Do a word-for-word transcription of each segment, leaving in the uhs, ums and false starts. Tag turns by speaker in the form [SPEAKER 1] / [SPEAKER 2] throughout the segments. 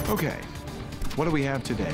[SPEAKER 1] Okay, what do we have today?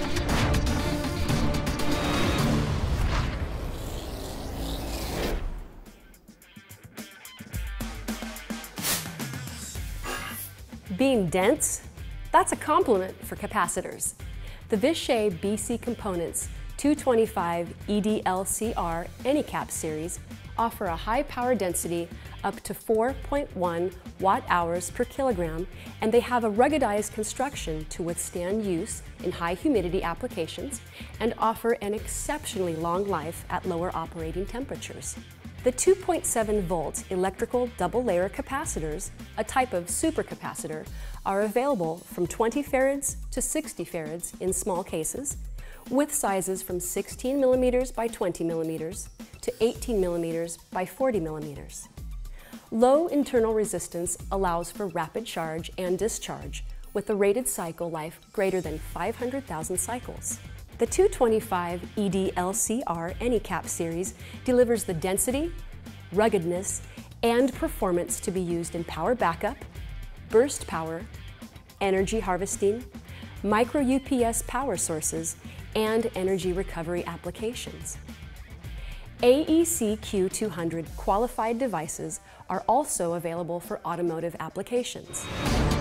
[SPEAKER 2] Being dense? That's a compliment for capacitors. The Vishay B C Components two twenty-five E D L C R Enycap series offer a high power density up to four point one watt-hours per kilogram, and they have a ruggedized construction to withstand use in high humidity applications and offer an exceptionally long life at lower operating temperatures. The two point seven volt electrical double-layer capacitors, a type of supercapacitor, are available from twenty farads to sixty farads in small cases, with sizes from sixteen millimeters by twenty millimeters to eighteen millimeters by forty millimeters. Low internal resistance allows for rapid charge and discharge, with a rated cycle life greater than five hundred thousand cycles. The two twenty-five E D L C R Enycap series delivers the density, ruggedness, and performance to be used in power backup, burst power, energy harvesting, micro U P S power sources, and energy recovery applications. A E C Q two hundred qualified devices are also available for automotive applications.